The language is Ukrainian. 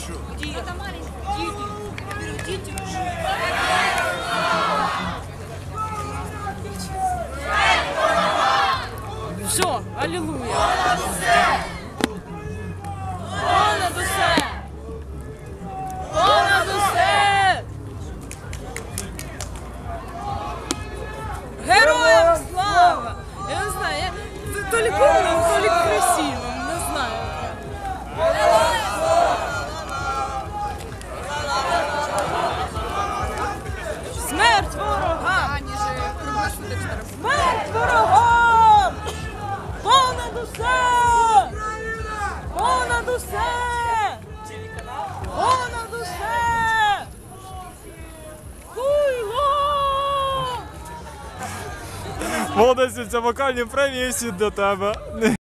Где? Это маленький. Дети уже. Все, аллилуйя. Понад усе. Понад усе. Героям слава. Я не знаю, то ли кумно, то ли красиво, не знаю. Смерть ворогам! Смерть ворогам! Понад усе! Понад усе! Понад усе! Хуйло! Молодець, ця вокальні премії всі до тебе.